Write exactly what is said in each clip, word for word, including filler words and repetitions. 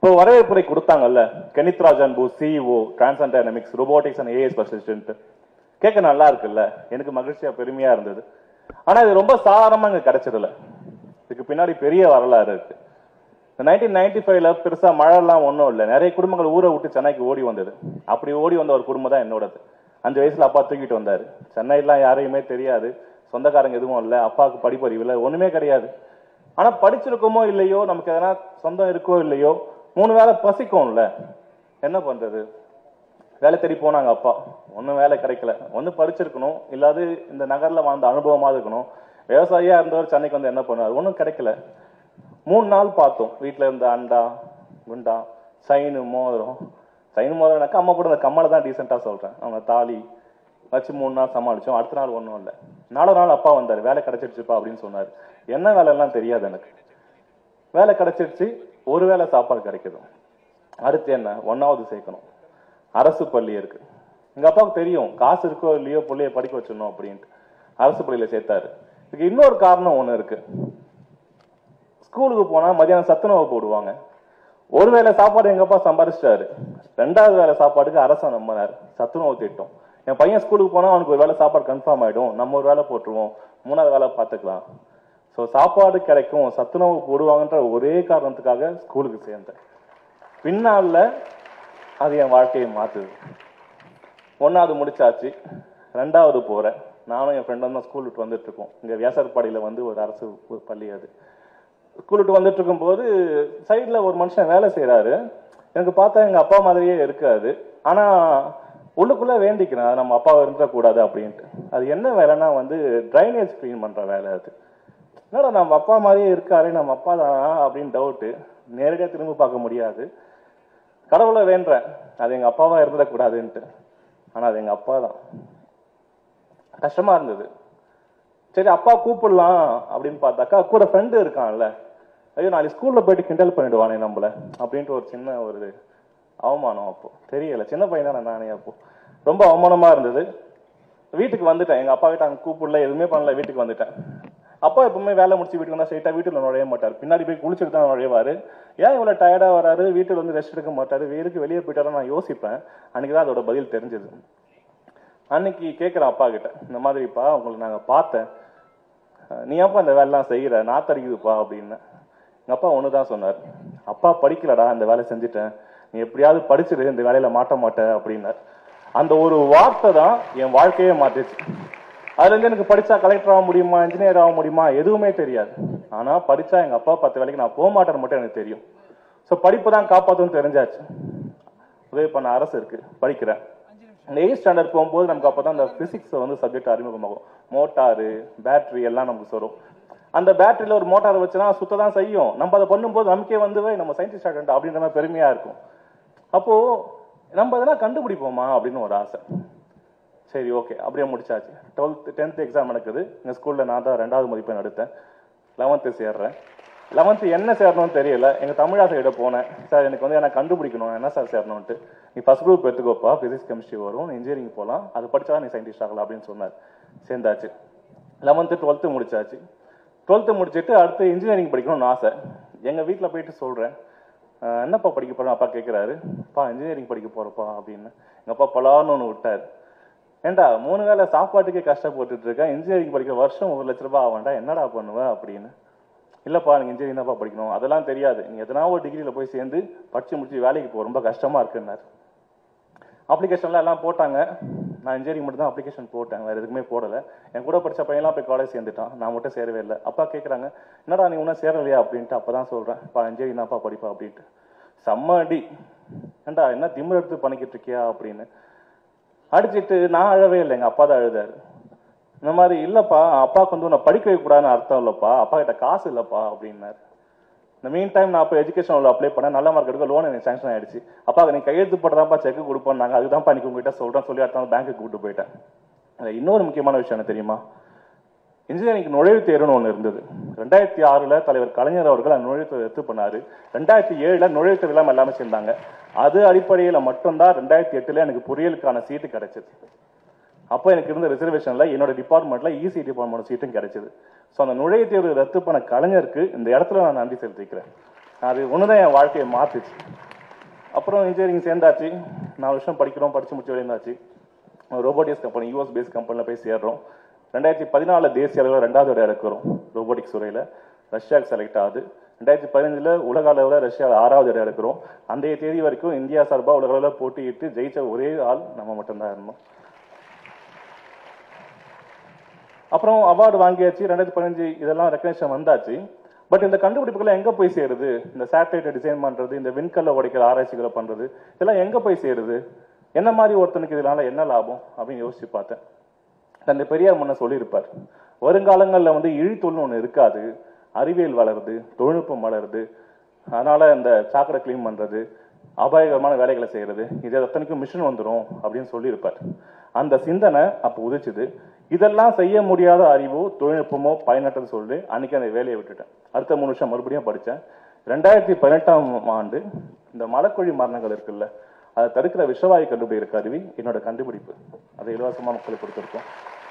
இப்போ வரவேற்புரை கொடுத்தாங்கல்ல, கெனித் ராஜன் பூ CEO Transon dynamics robotics and AI specialist கேட்க நல்லா இருக்குல்ல, எனக்கு மகிழ்ச்சியா பெருமையா இருந்தது. ஆனா இது ரொம்ப சாதாரணமா இங்க கிடைச்சதில்ல, இதுக்கு பின்னாடி பெரிய வரலாறு இருக்கு. நைன்டீன் நைன்டி ஃபைவ்ல பெருசா மழை எல்லாம் ஒன்றும் இல்லை, நிறைய குடும்பங்கள் ஊரை விட்டு சென்னைக்கு ஓடி வந்தது. அப்படி ஓடி வந்த ஒரு குடும்பம் தான் என்னோடது. அஞ்சு வயசுல அப்பா தூக்கிட்டு வந்தாரு. சென்னையெல்லாம் யாரையுமே தெரியாது, சொந்தக்காரங்க எதுவும் இல்லை, அப்பாவுக்கு படிப்பறிவு இல்லை, ஒண்ணுமே கிடையாது. ஆனா படிச்சிருக்கோமோ இல்லையோ, நமக்கு எதனா சொந்தம் இருக்கோ இல்லையோ, மூணு வேலை பசிக்கும்ல, என்ன பண்றது, வேலை தேடி போனாங்க. அப்பா ஒன்னும் வேலை கிடைக்கல, ஒன்னு படிச்சிருக்கணும், இல்லாது இந்த நகர்ல வாழ்ந்த அனுபவமா இருக்கணும். விவசாயியா இருந்தவர் சென்னைக்கு வந்து என்ன பண்ணாரு, ஒன்னும் கிடைக்கல. மூணு நாள் பார்த்தோம், வீட்டுல இருந்த அண்டா குண்டா சைனு மோதிரம், சைனு மோதிரம்னாக்கா அம்மா கூட இந்த கம்மலை தான் டீசெண்டா சொல்றேன், அவங்க தாலி வச்சு மூணு நாள் சமாளிச்சோம். அடுத்த நாள் ஒன்றும் இல்லை. நாலு நாள் அப்பா வந்தாரு, வேலை கிடைச்சிருச்சுப்பா அப்படின்னு சொன்னாரு. என்ன வேலை எல்லாம் தெரியாது எனக்கு, வேலை கிடைச்சிருச்சு, ஒரு வேளை சாப்பாடு கிடைக்குது. அடுத்து என்ன, ஒன்னாவது சேர்க்கணும், அரசு பள்ளி இருக்கு. எங்க அப்பாவுக்கு தெரியும் காசு இருக்கோ இல்லையோ பிள்ளைய படிக்க வச்சிடணும் அப்படின்ட்டு அரசு பள்ளியில சேர்த்தாரு. இதுக்கு இன்னொரு காரணம் ஒண்ணு இருக்கு. ஸ்கூலுக்கு போனா மதியானம் சத்துணவு போடுவாங்க. ஒரு வேளை சாப்பாடு எங்க அப்பா சம்பாதிச்சிட்டாரு, ரெண்டாவது வேலை சாப்பாடுக்கு அரசை நம்பினார், சத்துணவு திட்டம். என் பையன் ஸ்கூலுக்கு போனா அவனுக்கு ஒரு வேலை சாப்பாடு கன்ஃபார்ம் ஆயிடும், நம்ம ஒரு வேலை போட்டுருவோம், மூணாவது வேலை பார்த்துக்கலாம். ஸோ சாப்பாடு கிடைக்கும், சத்துணவு போடுவாங்கன்ற ஒரே காரணத்துக்காக ஸ்கூலுக்கு சேர்ந்தேன். பின்னால அது என் வாழ்க்கையை மாத்துது. ஒன்னாவது முடிச்சாச்சு, ரெண்டாவது போறேன். நானும் என் ஃப்ரெண்டும் தான் ஸ்கூல் விட்டு வந்துட்டு இருக்கோம். இங்க வியாசர்பாடியில வந்து ஒரு அரசு பள்ளி, அது ஸ்கூல் விட்டு வந்துட்டு இருக்கும் போது சைட்ல ஒரு மனுஷன் வேலை செய்யறாரு. எனக்கு பார்த்தா எங்க அப்பா மாதிரியே இருக்காது. ஆனா உள்ளுக்குள்ள வேண்டிக்கிறேன், அது நம்ம அப்பாவை இருந்துடக்கூடாது அப்படின்ட்டு. அது என்ன வேலைன்னா வந்து ட்ரைனேஜ் கிளீன் பண்ற வேலை. அது என்னடா நம்ம அப்பா மாதிரியே இருக்காரு, நம்ம அப்பா தான் அப்படின்னு டவுட்டு. நேரடியா திரும்ப பார்க்க முடியாது, கடவுளை வேண்டேன் அது எங்க அப்பாவா இருந்துடக்கூடாதுன்ட்டு. ஆனா அது எங்க அப்பா தான். கஷ்டமா இருந்தது. சரி அப்பா கூப்பிடலாம் அப்படின்னு பார்த்தாக்கா கூட ஃப்ரெண்டு இருக்கான்ல, ஐயோ நாளைக்கு ஸ்கூல்ல போயிட்டு கிண்டல் பண்ணிடுவானே நம்மள அப்படின்ட்டு ஒரு சின்ன ஒரு அவமானம். அப்போ தெரியல, சின்ன பையன் தானே நானே. அப்போ ரொம்ப அவமானமா இருந்தது. வீட்டுக்கு வந்துட்டேன், எங்க அப்பா கிட்ட அங்க கூப்பிடல, எதுவுமே பண்ணல, வீட்டுக்கு வந்துட்டேன். அப்பா எப்பவுமே வேலை முடிச்சு வீட்டுக்கு வந்தா ஸ்ட்ரைட்டா வீட்டுல நுழைய மாட்டார், பின்னாடி போய் குளிச்சுட்டு தான் நுழைவாரு. ஏன் இவ்வளவு டயர்டா வராரு, வீட்டுல வந்து ரெஸ்ட் எடுக்க மாட்டாரு, வேருக்கு வெளியே போயிட்டாரு நான் யோசிப்பேன். அன்னைக்குதான் அதோட பதில் தெரிஞ்சது. அன்னைக்கு கேட்கிறேன் அப்பா கிட்ட, இந்த மாதிரிப்பா உங்களை நாங்க பார்த்தேன், நீ அப்பா இந்த வேலைலாம் செய்யற, நாத்தடிக்குதுப்பா அப்படின்னு. எங்க அப்பா ஒண்ணுதான் சொன்னார், அப்பா படிக்கலடா, இந்த வேலை செஞ்சுட்டேன், நீ எப்படியாவது படிச்சிரு, இந்த வேலையில மாட்ட மாட்டேன் அப்படின்னார். அந்த ஒரு வார்த்தை தான் என் வாழ்க்கையே மாத்திச்சு. அதுல இருந்து எனக்கு படிச்சா கலெக்டர் ஆக முடியுமா, இன்ஜினியர் ஆக முடியுமா, எதுவுமே தெரியாது. ஆனா படிச்சா எங்க அப்பா பத்து வேலைக்கு நான் போக மாட்டேன்னு மட்டும் எனக்கு தெரியும். ஸோ படிப்பு தான் காப்பாற்றுன்னு தெரிஞ்சாச்சு. உதவி பண்ண அரசு இருக்கு, படிக்கிறேன். இந்த எயிட் ஸ்டாண்டர்ட் போகும்போது நமக்கு அப்பதான் இந்த பிசிக்ஸ் வந்து சப்ஜெக்ட் அறிமுகமாகும். மோட்டாரு பேட்டரி எல்லாம் நமக்கு வரும். அந்த பேட்டரியில ஒரு மோட்டார் வச்சுனா சுத்த தான் செய்யும். நம்ம அதை பண்ணும்போது நமக்கே வந்து நம்ம சயின்டிஸ்ட் ஆகணும் அப்படின்ற மாதிரி பெருமையா இருக்கும். அப்போ நம்ம அதெல்லாம் கண்டுபிடிப்போமா அப்படின்னு ஒரு ஆசை. சரி ஓகே அப்படியே முடிச்சாச்சு. டுவெல்த் டென்த் எக்ஸாம் நடக்குது எங்க ஸ்கூல்ல. நான் தான் ரெண்டாவது மதிப்பெண் எடுத்தேன். லெவன்த்து சேர்றேன். லெவன்த்து என்ன சேரணும்னு தெரியல. எங்க தமிழாசிரியிட போனேன், சார் எனக்கு வந்து என்ன கண்டுபிடிக்கணும், என்ன சார் சேரணும்ட்டு. நீ ஃபர்ஸ்ட் குரூப் எடுத்துக்கோப்பா, பிசிக்ஸ் கெமிஸ்ட்ரி வரும், இன்ஜினியரிங் போகலாம், அது படிச்சா நீ சயின்டிஸ்ட் ஆகலாம் அப்படின்னு சொன்னார். சேர்ந்தாச்சு. லெவன்த்து டுவெல்த்து முடிச்சாச்சு. டுவெல்த்து முடிச்சுட்டு அடுத்து இன்ஜினியரிங் படிக்கணும்னு ஆசை. எங்க வீட்டில் போயிட்டு சொல்றேன், என்னப்பா படிக்க போறேன் அப்பா கேட்கிறாரு. அப்பா இன்ஜினியரிங் படிக்க போறப்பா அப்படின்னு. எங்க அப்பா பலான்னு ஒன்று விட்டார். ஏண்டா மூணு வேளை சாப்பாட்டுக்கே கஷ்டப்பட்டுட்டு இருக்கேன், இன்ஜினியரிங் படிக்க வருஷம் ஒரு லட்ச ரூபாய் ஆகண்டா, என்னடா பண்ணுவேன் அப்படின்னு. இல்லப்பா நீங்க இன்ஜினியரிங் தான்ப்பா படிக்கணும், அதெல்லாம் தெரியாது, நீங்க எதனா ஒரு டிகிரியில போய் சேர்ந்து படிச்சு முடிச்சு வேலைக்கு போ, ரொம்ப கஷ்டமா இருக்குன்னாரு. அப்ளிகேஷன்லாம் எல்லாம் போட்டாங்க. நான் இன்ஜினியரிங் மட்டும் தான் அப்ளிகேஷன் போட்டேன், வேற எதுக்குமே போடல. என் கூட படிச்ச பையன்லாம் போய் காலேஜ் சேர்ந்துட்டான், நான் மட்டும் சேரவே இல்லை. அப்பா கேட்கறாங்க, என்னடா நீ ஒன்னும் சேரலையா அப்படின்ட்டு. அப்பதான் சொல்றேன், அப்பா இன்ஜினியரிங் தான்ப்பா படிப்பா அப்படின்ட்டு. செம்ம அடி. ஏண்டா என்ன திமிர் எடுத்து பண்ணிக்கிட்டு இருக்கியா அப்படின்னு அடிச்சிட்டு. நான் அழவே இல்லை, எங்க அப்பா தான் அழுதாரு. இந்த மாதிரி இல்லப்பா அப்பாவுக்கு வந்து உன்னை படிக்க வைக்கக்கூடாதுன்னு அர்த்தம் இல்லப்பா, அப்பா கிட்ட காசு இல்லப்பா அப்படின்னாரு. இந்த மீன் டைம் நான் இப்போ எஜுகேஷன் அப்ளை பண்ணேன், நல்ல மார்க் எடுக்க லோன் எனக்கு சாங்ஷன் ஆயிடுச்சு. அப்பா நீ கையெழுத்து போட்டதான்ப்பா செக் கொடுப்போம்னாங்க, அதுதான்ப்பா நீங்க உங்ககிட்ட சொல்றேன் சொல்லி அடுத்த பேங்க்குக்கு கூப்பிட்டு போயிட்டேன். இன்னொரு முக்கியமான விஷயம் என்ன தெரியுமா, இன்ஜினியரிங் நுழைவுத் தேர்வுன்னு ஒன்று இருந்தது. ரெண்டாயிரத்தி ஆறுல தலைவர் கலைஞர் அவர்கள் அந்த நுழைவுத் தேர்வு ரத்து பண்ணாரு. ரெண்டாயிரத்தி ஏழுல நுழைவுத் தேர்வு எல்லாம் எல்லாமே சேர்ந்தாங்க. அது அடிப்படையில மட்டும்தான் ரெண்டாயிரத்தி எட்டுல எனக்கு பொறியியலுக்கான சீட்டு கிடைச்சது. அப்போ எனக்கு இருந்த ரிசர்வேஷன்ல என்னோட டிபார்ட்மெண்ட்ல இசி டிபார்ட்மெண்ட் சீட்டும் கிடைச்சது. ஸோ அந்த நுழைவுத் தேர்வு ரத்து பண்ண கலைஞருக்கு இந்த இடத்துல நான் நன்றி செலுத்திக்கிறேன். அது ஒண்ணுதான் என் வாழ்க்கையை மாத்துச்சு. அப்புறம் இன்ஜினியரிங் சேர்ந்தாச்சு, நாலு வருஷம் படிக்கிறோம், படிச்சு முடிச்சு வெளியாச்சு. ரோபோட்டிக்ஸ் கம்பெனி, யூஎஸ் பேஸ் கம்பெனியில் போய் சேர்றோம். ரெண்டாயிரத்தி பதினாலு தேசிய அளவில் ரெண்டாவது இடம் எடுக்கிறோம் ரோபோட்டிக்ஸ் துறையில். ரஷ்யாவுக்கு செலக்ட் ஆகுது. ரெண்டாயிரத்தி பதினஞ்சில் உலக அளவில் ரஷ்யாவில் ஆறாவது இடம் எடுக்கிறோம். அன்றைய தேதி வரைக்கும் இந்தியா சார்பாக உலக அளவில் போட்டியிட்டு ஜெயிச்ச ஒரே ஆள் நம்ம மட்டும்தான் இருந்தோம். அப்புறம் அவார்டு வாங்கியாச்சு. ரெண்டாயிரத்தி பதினஞ்சு இதெல்லாம் ரெக்கக்னேஷன் வந்தாச்சு. பட் இந்த கண்டுபிடிப்புகளை எங்க போய் சேருது? இந்த சேட்டலைட்டை டிசைன் பண்றது, இந்த விண்கல்ல உடைக்கிற ஆராய்ச்சிகளை பண்றது, இதெல்லாம் எங்க போய் சேருது? என்ன மாதிரி ஒருத்தனுக்கு இதனால என்ன லாபம் அப்படின்னு யோசிச்சு பார்த்தேன். தந்தை பெரியார் முன்ன சொல்லியிருப்பார், வருங்காலங்களில் வந்து இழித்தொழில்னு ஒன்று இருக்காது, அறிவியல் வளருது, தொழில்நுட்பம் வளருது, அதனால இந்த சாக்கடை கிளீன் பண்றது, அபாயகரமான வேலைகளை செய்யறது, இது அத்தனைக்கும் மிஷின் வந்துடும் அப்படின்னு சொல்லியிருப்பார். அந்த சிந்தனை அப்போ உதிச்சுது. இதெல்லாம் செய்ய முடியாத அறிவோ தொழில்நுட்பமோ பயனற்றது சொல்லி அன்னைக்கு அந்த வேலையை விட்டுட்டேன். அடுத்த மூணு வருஷம் மறுபடியும் படித்தேன். ரெண்டாயிரத்தி பதினெட்டாம் ஆண்டு இந்த மலக்குழி மரணங்கள் இருக்குல்ல, அதை தடுக்கிற விஷவாயு கண்டுபிடிக்கிற கருவி என்னோட கண்டுபிடிப்பு. அதை இலவசமா மக்களுக்கு கொடுத்துருக்கோம்.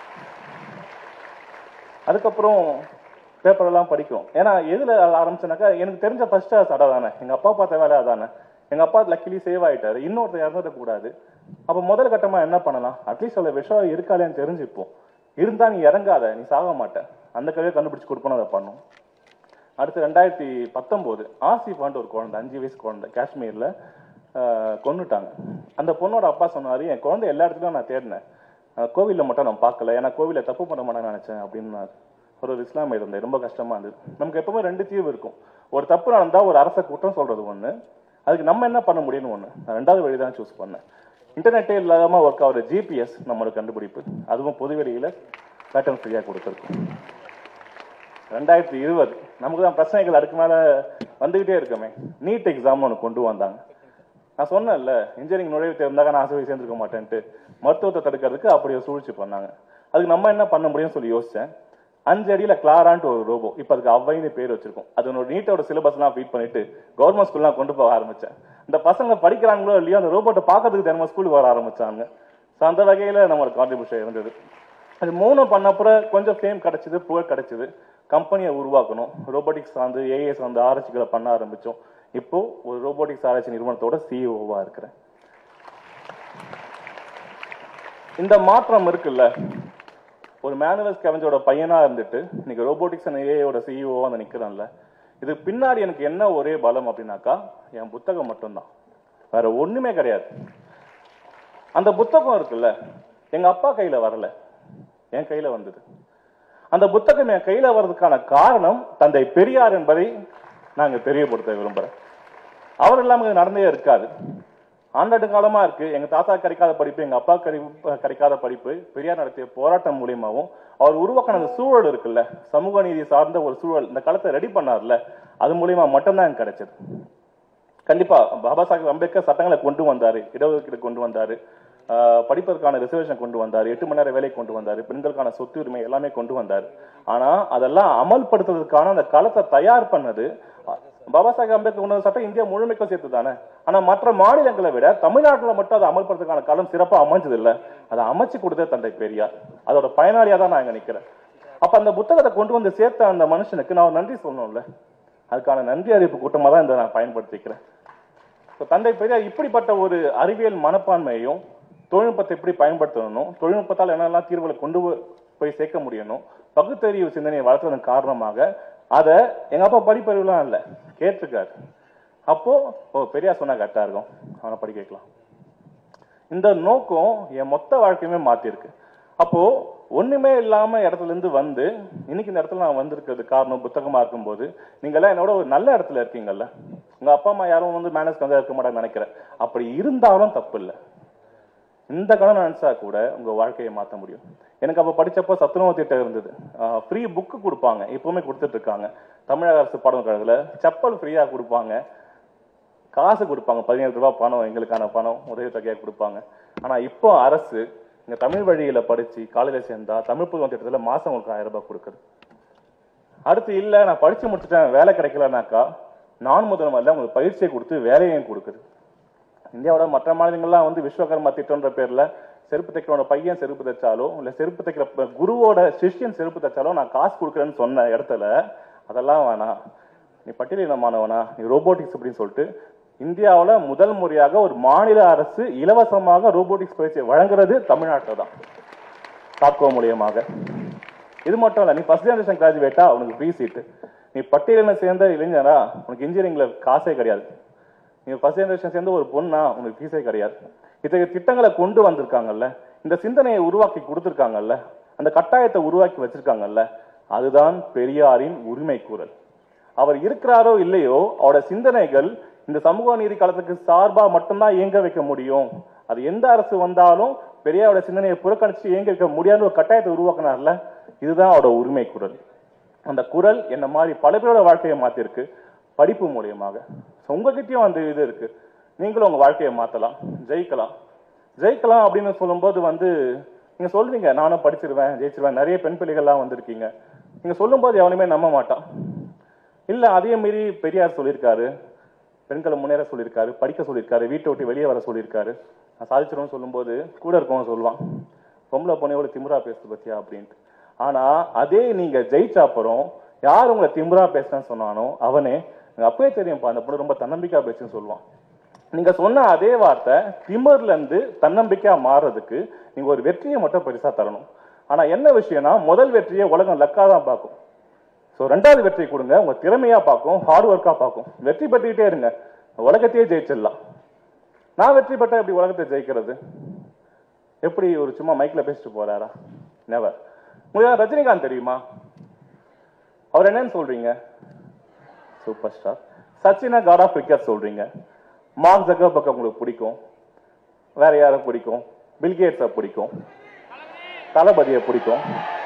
அதுக்கப்புறம் பேப்பர் எல்லாம் படிக்கும். ஏன்னா எதுல ஆரம்பிச்சனாக்கா, எனக்கு தெரிஞ்ச ஃபர்ஸ்ட் அடை தானே, எங்க அப்பா பார்த்த வேலை அதானே. எங்க அப்பா லக்கிலி சேவ் ஆயிட்டாரு, இன்னொருத்தர் இறந்துடக்கூடாது. அப்ப முதல் கட்டமா என்ன பண்ணலாம், அட்லீஸ்ட் அதுல விஷம் இருக்காலேன்னு தெரிஞ்சுப்போம். இருந்தா நீ இறங்காத, நீ சாக மாட்ட, அந்த கதையை கண்டுபிடிச்சு கொடுப்போம். அதை பண்ணும். அடுத்து ரெண்டாயிரத்தி பத்தொன்பது ஆசிஃபான்ட்டு ஒரு குழந்தை, அஞ்சு வயசு குழந்தை, காஷ்மீர்ல கொன்னுட்டாங்க. அந்த பொண்ணோட அப்பா சொன்னாரு, என் குழந்தை எல்லா இடத்துலயும் நான் தேடினேன், கோவில்ல மட்டும் நான் பார்க்கல, ஏன்னா கோவில தப்பு பண்ண மாட்டேன்னு நினைச்சேன் அப்படின்னு ஒரு இஸ்லாமிய இருந்தேன். ரொம்ப கஷ்டமா இருந்தது. நமக்கு எப்பவுமே ரெண்டு தீர்வு இருக்கும். ஒரு தப்பு நடந்தா ஒரு அரச குற்றம் சொல்றது ஒண்ணு, அதுக்கு நம்ம என்ன பண்ண முடியும்னு ஒண்ணு. நான் ரெண்டாவது வழி தான் சூஸ் பண்ணேன். இன்டர்நெட்டே இல்லாம ஒர்க் ஆகிற ஜிபிஎஸ் நம்மளோட கண்டுபிடிப்பு, அதுவும் பொதுவெளியில பேட்டர்ன் ஃப்ரீயா கொடுத்துருக்கும். ரெண்டாயிரத்தி இருபது நமக்கு தான் பிரச்சனைகள் அடுக்கு மேல வந்துகிட்டே இருக்குமே. நீட் எக்ஸாம் ஒன்று கொண்டு வந்தாங்க. நான் சொன்னேன்ல, இன்ஜினியரிங் நுழைவு தேர்ந்தாக்க நான் ஆசை சேர்ந்துருக்க மாட்டேன்ட்டு, மருத்துவத்தை தடுக்கிறதுக்கு அப்படி ஒரு சூழ்ச்சி பண்ணாங்க. அதுக்கு நம்ம என்ன பண்ண முடியும்னு சொல்லி யோசிச்சேன். அஞ்சு அடியில கிளாரான்ட்டு ஒரு ரோபோ, இப்ப அதுக்கு அவ்வைன்னு பேர் வச்சிருக்கோம். அது ஒரு நீட்டோட சிலபஸ் எல்லாம் ஃபீட் பண்ணிட்டு கவர்மெண்ட் ஸ்கூல்லாம் கொண்டு போக ஆரம்பிச்சேன். இந்த பசங்க படிக்கிறாங்களோ இல்லையோ அந்த ரோபோட்டை பார்க்கறதுக்கு தினமும் ஸ்கூலுக்கு வர ஆரம்பிச்சாங்க. அந்த வகையில நம்ம கான்ட்ரிபியூஷன் இருந்தது. அது மூணு பண்ணப்புறம் கொஞ்சம் ஃபேம் கிடைச்சது, புகழ் கிடைச்சது. கம்பெனியை உருவாக்கணும், ரோபோட்டிக்ஸ் சார்ந்து ஏஐ சார்ந்து ஆராய்ச்சிகளை பண்ண ஆரம்பிச்சோம். இப்போ ஒரு ரோபோட்டிக்ஸ் ஆராய்ச்சி நிறுவனத்தோட சிஇஓவா இருக்கிறேன். இந்த மாற்றம் இருக்குல்ல, ஒரு மேனுவல் ஸ்கேவெஞ்சரோட பையனா இருந்துட்டு இன்னைக்கு ரோபோட்டிக்ஸ் அண்ட் ஏஐயோட சிஇஓவா வந்து நிக்கிறேன்ல, இது பின்னாடி எனக்கு என்ன ஒரே பலம் அப்படின்னாக்கா, என் புத்தகம் மட்டும்தான், வேற ஒண்ணுமே கிடையாது. அந்த புத்தகம் இருக்குல்ல, எங்க அப்பா கையில வரல, என் கையில வந்தது. அந்த புத்தகம் என் கையில வர்றதுக்கான காரணம் தந்தை பெரியார் என்பதை நாங்க தெரியப்படுத்த விரும்புறேன். அவர் இல்லாம நடந்தே இருக்காது. ஆண்டாண்டு காலமா இருக்கு. எங்க தாத்தா கிடைக்காத படிப்பு, எங்க அப்பா கிடைக்காத படிப்பு பெரியார் நடத்திய போராட்டம் மூலியமாவும் அவர் உருவாக்கின அந்த சூழல் இருக்குல்ல, சமூக நீதி சார்ந்த ஒரு சூழல் இந்த காலத்தை ரெடி பண்ணார்ல, அது மூலியமா மட்டும்தான் எனக்கு கிடைச்சது. கண்டிப்பா பாபா சாஹேப் அம்பேத்கர் சட்டங்களை கொண்டு வந்தாரு, இடஒதுக்கீடு கொண்டு வந்தாரு, படிப்பதற்கான ரிசர்வேஷன் கொண்டு வந்தாரு, எட்டு மணி நேரம் வேலை கொண்டு வந்தாரு, பெண்களுக்கான சொத்து உரிமை எல்லாமே கொண்டு வந்தாரு. ஆனா அதெல்லாம் அமல்படுத்துறதுக்கான அந்த களத்தை தயார் பண்ணது பாபா சாஹேப் அம்பேத்கர் கொண்டு வந்த சட்டம் இந்தியா முழுமைக்கும் சேர்த்து தானே. ஆனா மற்ற மாநிலங்களை விட தமிழ்நாட்டில் மட்டும் அதை அமல்படுத்துறதுக்கான காலம் சிறப்பா அமைஞ்சது இல்ல, அதை அமைச்சு கொடுத்தது தந்தை பெரியார். அதோட பயனாளியா தான் நான் இங்க நிக்கிறேன். அப்ப அந்த புத்தகத்தை கொண்டு வந்து சேர்த்த அந்த மனுஷனுக்கு நான் நன்றி சொல்லணும்ல, அதுக்கான நன்றி அறிவிப்பு கூட்டமா தான் இதை நான் பயன்படுத்திக்கிறேன். தந்தை பெரியார் இப்படிப்பட்ட ஒரு அறிவியல் மனப்பான்மையையும் தொழில்நுட்பத்தை எப்படி பயன்படுத்தணும், தொழில்நுட்பத்தால் என்னெல்லாம் தீர்வுகளை கொண்டு போய் சேர்க்க முடியணும், பகுத்தறிவு சிந்தனையை வளர்த்ததன் காரணமாக அதை எங்க அப்பா படிப்பறிவுலாம் இல்ல கேட்டிருக்காரு. அப்போ பெரியார் சொன்னா கரெக்டா இருக்கும், அவனை படிக்க வைக்கலாம். இந்த நோக்கம் என் மொத்த வாழ்க்கையுமே மாத்திருக்கு. அப்போ ஒண்ணுமே இல்லாம இடத்துல இருந்து வந்து இன்னைக்கு இந்த இடத்துல நான் வந்திருக்கிறது காரணம் புத்தகமா இருக்கும்போது, நீங்க எல்லாம் என்னோட ஒரு நல்ல இடத்துல இருக்கீங்கல்ல. உங்க அப்பா அம்மா யாரும் வந்து மேனேஜ் கந்தா இருக்க மாட்டாங்க நினைக்கிறேன். அப்படி இருந்தாலும் தப்பு இல்லை. இந்த கடன் நினைச்சா கூட உங்க வாழ்க்கையை மாற்ற முடியும். எனக்கு அப்ப படிச்சப்போ சத்துணவு திட்டம் இருந்தது, ஃப்ரீ புக்கு கொடுப்பாங்க, இப்பவுமே கொடுத்துட்டு இருக்காங்க. தமிழக அரசு பாடம் கழகத்துல செப்பல் ஃப்ரீயா கொடுப்பாங்க, காசு கொடுப்பாங்க, பதினேழு ரூபாய் பணம் எங்களுக்கான பணம் உதவி தொகையா கொடுப்பாங்க. ஆனா இப்போ அரசு இங்க தமிழ் வழியில படிச்சு காலையில சேர்ந்தா தமிழ் புதுவம் திட்டத்துல மாசம் உங்களுக்கு ஆயிரம் ரூபாய் கொடுக்குது. அடுத்து இல்ல நான் படிச்சு முடிச்சுட்டேன் வேலை கிடைக்கலனாக்கா நான் முதல்ல உங்களுக்கு பயிற்சியை கொடுத்து வேலையையும் கொடுக்குது. இந்தியாவோட மற்ற மாநிலங்கள்லாம் வந்து விஸ்வகர்மா திட்டம்ன்ற பேர்ல செருப்பு தைக்கிறோட பையன் செருப்பு தைச்சாலோ இல்ல செருப்பு தைக்கிற குருவோட சிஷ்யன் செருப்பு தைச்சாலோ நான் காசு கொடுக்குறேன்னு சொன்ன இடத்துல அதெல்லாம் வேணாம், நீ பட்டியலினமானவனா, நீ ரோபோட்டிக்ஸ் அப்படின்னு சொல்லிட்டு இந்தியாவில் முதல் முறையாக ஒரு மாநில அரசு இலவசமாக ரோபோட்டிக்ஸ் பயிற்சி வழங்குறது தமிழ்நாட்டில் தான், தாக்கோ மூலியமாக. இது மட்டும் இல்லை, நீ ஃபர்ஸ்ட் ஜெனரேஷன் கிராஜுவேட்டா உனக்கு ஃப்ரீ சீட்டு. நீ பட்டியலில் சேர்ந்த இளைஞரா உனக்கு இன்ஜினியரிங்ல காசே கிடையாது. நீ ஃபர்ஸ்ட் ஜெனரேஷன் சேர்ந்த ஒரு பொண்ணா உனக்கு ஃபீஸே கிடையாது. இத்தகைய திட்டங்களை கொண்டு வந்திருக்காங்கல்ல, இந்த சிந்தனையை உருவாக்கி கொடுத்துருக்காங்கல்ல, அந்த கட்டாயத்தை உருவாக்கி வச்சிருக்காங்கல்ல, அதுதான் பெரியாரின் உரிமை குரல். அவர் இருக்கிறாரோ இல்லையோ அவரோட சிந்தனைகள் இந்த சமூக நீதி காலத்துக்கு சார்பா மட்டும்தான் இயங்க வைக்க முடியும். அது எந்த அரசு வந்தாலும் பெரியாரோட சிந்தனையை புறக்கணிச்சு இயங்க வைக்க முடியாத ஒரு கட்டாயத்தை உருவாக்குனார்ல, இதுதான் அவரோட உரிமை குரல். அந்த குரல் என்ன மாதிரி பல பேரோட வாழ்க்கையை மாத்திருக்கு படிப்பு மூலியமாக. உங்ககிட்டயும் அந்த இது இருக்கு, நீங்களும் உங்க வாழ்க்கையை மாத்தலாம், ஜெயிக்கலாம். ஜெயிக்கலாம் அப்படின்னு சொல்லும்போது வந்து நீங்க சொல்றீங்க நானும் படிச்சிருவேன் ஜெயிச்சிருவேன், நிறைய பெண் பிள்ளைகள்லாம் வந்திருக்கீங்க. நீங்க சொல்லும் போது எவனுமே நம்ப மாட்டான். இல்ல அதே மீறி பெரியார் சொல்லியிருக்காரு, பெண்களை முன்னேற சொல்லியிருக்காரு, படிக்க சொல்லியிருக்காரு, வீட்டை விட்டு வெளியே வர சொல்லியிருக்காரு. நான் சாதிச்சிருவேன்னு சொல்லும்போது கூட இருக்கவங்க சொல்லுவான், பொம்பளை பொண்ணையோட திமுறா பேசுது பத்தியா அப்படின்ட்டு. ஆனா அதே நீங்க ஜெயிச்ச அப்புறம் யார் உங்களை திமுறா பேசுறேன்னு சொன்னானோ அவனே அப்பவே தெரியும்ப்பா அந்த பொண்ணு ரொம்ப தன்னம்பிக்கா பேசுன்னு சொல்லுவான். நீங்க சொன்ன அதே வார்த்தை திமிர்ல இருந்து தன்னம்பிக்கையா மாறுறதுக்கு நீங்க ஒரு வெற்றியை மட்டும் பெருசா தரணும். ஆனா என்ன விஷயம்னா முதல் வெற்றியை உலகம் லக்கா தான் பார்க்கும். ஸோ ரெண்டாவது வெற்றி கொடுங்க, உங்க திறமையா பார்க்கும், ஹார்ட் ஒர்க்கா பார்க்கும். வெற்றி பெற்றுக்கிட்டே இருங்க, உலகத்தையே ஜெயிச்சிடலாம். நான் வெற்றி பெற்ற எப்படி உலகத்தை ஜெயிக்கிறது? எப்படி ஒரு சும்மா மைக்ல பேசிட்டு போறாரா? நெவர். உங்களுக்கு ரஜினிகாந்த் தெரியுமா? அவர் என்னன்னு சொல்றீங்க? Super star. சச்சினா காட் ஆஃப் கிரிக்கெட் சொல்றீங்க. மார்க் ஜக்கர்பர்க் உங்களுக்கு பிடிக்கும், வேற யாரை பிடிக்கும்? பில்கேட்ஸை பிடிக்கும், தளபதியை பிடிக்கும்.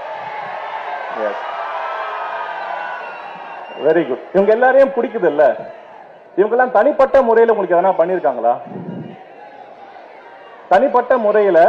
Very good. இவங்க எல்லாரையும் பிடிக்குது இல்ல? இவங்க எல்லாம் தனிப்பட்ட முறையில உங்களுக்கு எதனா பண்ணிருக்காங்களா? தனிப்பட்ட முறையில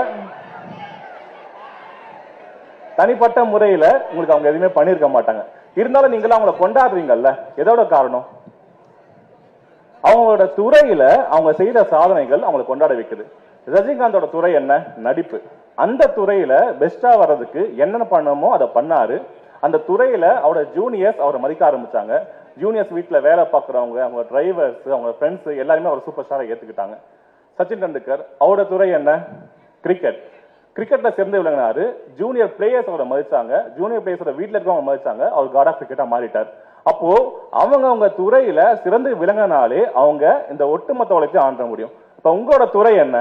தனிப்பட்ட முறையில உங்களுக்கு அவங்க எதுவுமே பண்ணிருக்க மாட்டாங்க. இருந்தாலும் நீங்க அவங்கள கொண்டாடுறீங்கல்ல, எதோட காரணம்? அவங்களோட துறையில அவங்க செய்த சாதனைகள் அவங்களை கொண்டாட வைக்குது. ரஜினிகாந்தோட துறை என்ன? நடிப்பு. அந்த துறையில பெஸ்டா வர்றதுக்கு என்னென்ன பண்ணணுமோ அதை பண்ணாரு. அந்த துறையில அவரோட ஜூனியர்ஸ் அவரை மதிக்க ஆரம்பிச்சாங்க. ஜூனியர்ஸ் வீட்டுல வேலை பார்க்கறவங்க, அவங்க டிரைவர்ஸ், அவங்க ஃப்ரெண்ட்ஸ் எல்லாருமே அவர் சூப்பர் ஸ்டாரை ஏத்துக்கிட்டாங்க. சச்சின் டெண்டுல்கர் அவரோட துறை என்ன? கிரிக்கெட். கிரிக்கெட்ல சிறந்து விளங்கினாரு. ஜூனியர் பிளேயர்ஸ் அவரை மதிச்சாங்க, ஜூனியர் பிளேயர்ஸோட வீட்டுல இருக்கவங்க மதிச்சாங்க. அவர் காட் ஆஃப் கிரிக்கெட்டா மாறிட்டார். அப்போ அவங்க அவங்க துறையில சிறந்து விளங்கினாலே அவங்க இந்த ஒட்டுமொத்த உலகத்தை ஆண்ட முடியும். இப்ப உங்களோட துறை என்ன?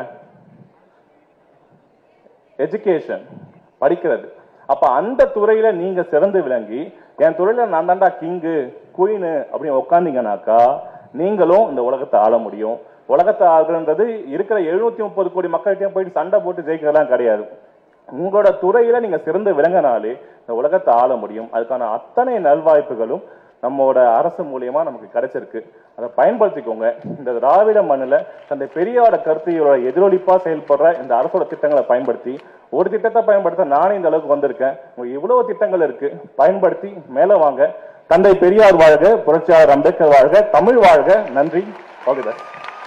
எஜுகேஷன், படிக்கிறது. அப்ப அந்த துறையில நீங்க சிறந்து விளங்கி என் துறையில நான் தாண்டா கிங்கு குயினு அப்படின்னு உட்காந்தீங்கன்னாக்கா நீங்களும் இந்த உலகத்தை ஆள முடியும். உலகத்தை ஆளுன்றது இருக்கிற எழுநூத்தி முப்பது கோடி மக்கள்கிட்டயும் போயிட்டு சண்டை போட்டு ஜெயிக்கிறதெல்லாம் கிடையாது. உங்களோட துறையில நீங்க சிறந்து விளங்கினாலே இந்த உலகத்தை ஆள முடியும். அதுக்கான அத்தனை நல்வாய்ப்புகளும் நம்மளோட அரசு மூலியமா நமக்கு கிடைச்சிருக்கு. அதை பயன்படுத்திக்கோங்க. இந்த திராவிட மண்ணில தந்தை பெரியாரோட கருத்தையோட எதிரொலிப்பா செயல்படுற இந்த அரசோட திட்டங்களை பயன்படுத்தி, ஒரு திட்டத்தை பயன்படுத்த நானே இந்த அளவுக்கு வந்திருக்கேன். உங்களுக்கு இவ்வளவு திட்டங்கள் இருக்கு, பயன்படுத்தி மேல வாங்க. தந்தை பெரியார் வாழ்க, புரட்சியாளர் அம்பேத்கர் வாழ்க, தமிழ் வாழ்க. நன்றி. Okay sir.